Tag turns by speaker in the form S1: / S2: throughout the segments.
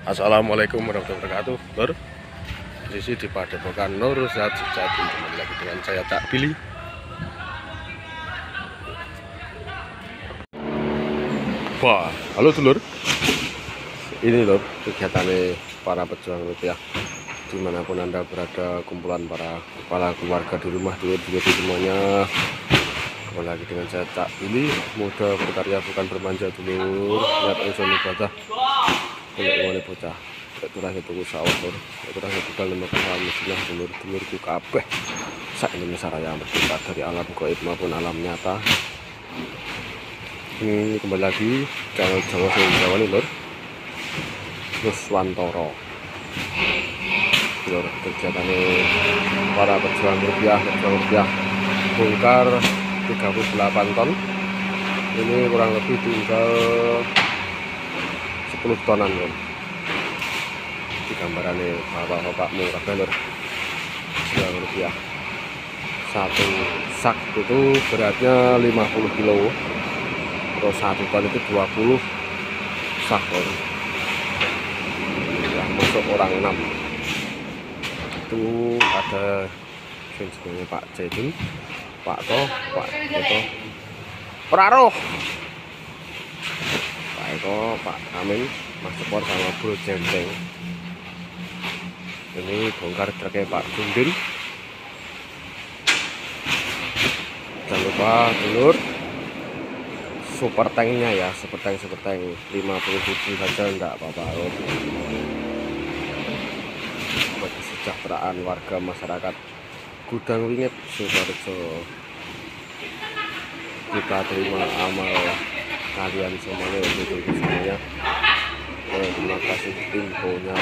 S1: Assalamualaikum warahmatullahi wabarakatuh, Lur. Posisi di Padepokan Nur Zat Sejati, kembali lagi dengan saya Cak Billy. Wah, halo dulur. Ini Lur, kegiatannya para pejuang rupiah dimanapun Anda berada, kumpulan para kepala keluarga di rumah, dulur semuanya. Kembali lagi dengan saya Cak Billy, muda berkarya bukan bermanja dulur, niat ingsun ibadah boleh bocah. Itulah itu sawah lur, itulah itu dalam masalah mestinya dulur-dulurku kabeh sak Indonesia Raya, merdeka dari alam gaib maupun alam nyata. Ini kembali lagi channel Jawa Sing Jawa nih lur, Nuswantoro lur. Kegiatannya para pejuang rupiah bongkar 38 ton. Ini kurang lebih tinggal 10 tonan lur. Gambarannya bapak-bapakmu kabeh lur, rupiah. Satu sak itu beratnya 50 kilo, terus 1 ton itu 20 sak lur. Yang masuk orang 6 itu ada sebenarnya Pak Jaidun, Pak Toh, Pak Eko Praroh, Pak Eko, Pak Amin, Mas Cepor sama Bro Jenteng. Ini bongkar truknya Pak Gundin. Jangan lupa dulur super tanknya ya, super tank 50.000 saja enggak apa-apa loh. Buat kesejahteraan warga masyarakat Gudang Wingit Sukoharjo. Kita terima amal kalian semuanya untuk semuanya. Terima kasih infonya,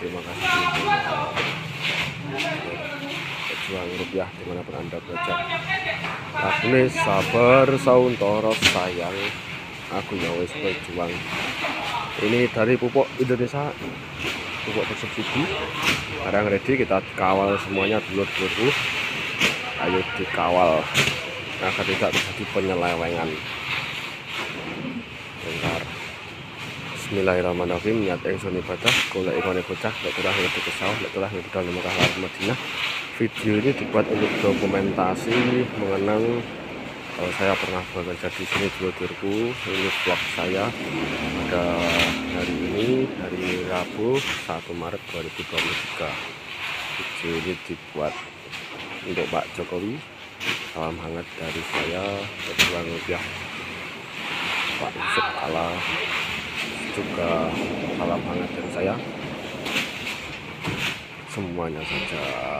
S1: pejuang rupiah dimanapun Anda berada. Agnes sabar sauntoro sayang, aku nyawes pejuang. Ini dari pupuk Indonesia, pupuk bersubsidi. Sekarang ready, kita kawal semuanya dulur-dulurku. Ayo dikawal agar tidak terjadi penyelewengan. Bentar. Bismillahirrahmanirrahim. Niat ingsun ibadah golek ikone bocah lek turah ngerti kesawah lek turah ngerti dalem Mekah lan Madinah. Video ini dibuat untuk dokumentasi mengenang saya pernah bekerja di sini dulur-dulurku. Ini vlog saya pada hari ini, hari Rabu 1 Maret 2023. Video ini dibuat untuk Pak Jokowi. Salam hangat dari saya, pejuang rupiah Pak Yusuf Kala. Juga salam hangat dari saya semuanya saja.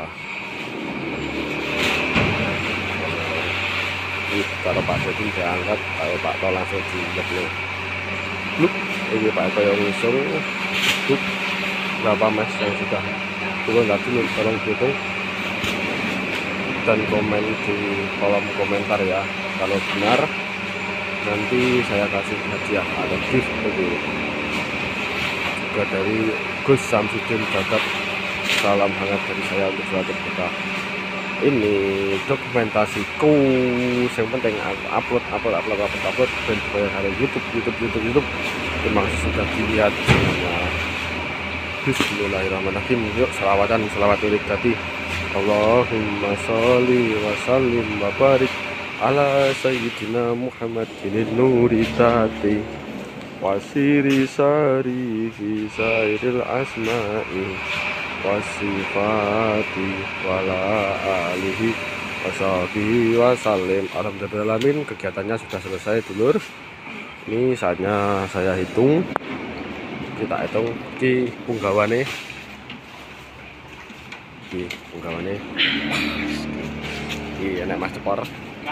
S1: Ini kalau Pak Sedin diangkat, kalau Pak Tol langsung diangkat nih. Ini Pak Eko yang ngusung. Berapa mes yang sudah turun tadi, tolong dihitung dan komen di kolom komentar ya. Kalau benar nanti saya kasih hadiah atau gift itu. Juga dari Gus Samsudin Jagat, salam hangat dari saya untuk suatu berkah. Ini dokumentasiku, yang penting aku upload dan supaya hari YouTube memang sudah dilihat semua. Bismillahirrahmanirrahim. Yuk selawatan, selawat irik tadi. Allahumma sholli wa sallim wa barik ala sayyidina Muhammadin nuri tati wasiri sari fi sairil asma'i wasifati wala alihi washabihi wasallim. Alhamdulillahirrahmanirrahim. Kegiatannya sudah selesai dulur. Ini saatnya saya hitung. Kita hitung ki punggawane. Iya enak Mas Cepor.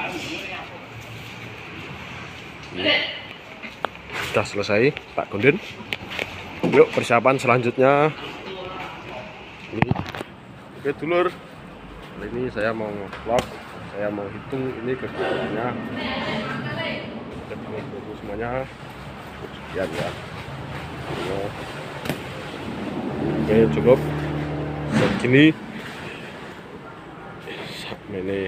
S1: Ini sudah selesai Pak Gundin. Yuk persiapan selanjutnya. Oke dulur, kali ini saya mau vlog, saya mau hitung ini kegiatannya semuanya. Sekian ya. Oke cukup segini. Ini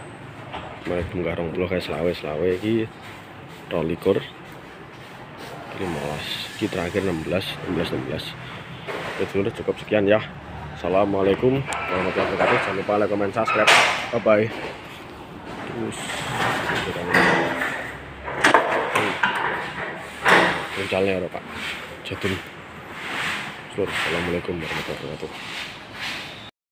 S1: mulai bungkar 20 kayak selawe iki 22 15 terakhir 16. Itu sudah cukup sekian ya. Assalamualaikum warahmatullahi wabarakatuh. Jangan lupa like, comment, subscribe. Bye bye. Terus puncalnya ada Pak Jadun. Assalamualaikum warahmatullahi wabarakatuh.